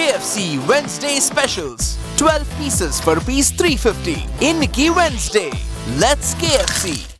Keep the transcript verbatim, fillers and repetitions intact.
K F C Wednesday specials. twelve pieces for rupees three fifty. Inniki Wednesday. Let's K F C.